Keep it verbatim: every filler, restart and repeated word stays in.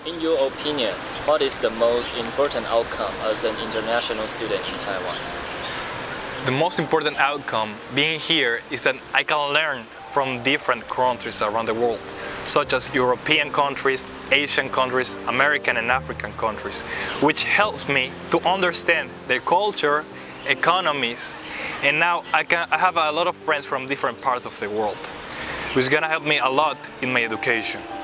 In your opinion, what is the most important outcome as an international student in Taiwan? The most important outcome being here is that I can learn from different countries around the world, such as European countries, Asian countries, American and African countries, which helps me to understand their culture, economies, and now I, can, I have a lot of friends from different parts of the world, which is going to help me a lot in my education.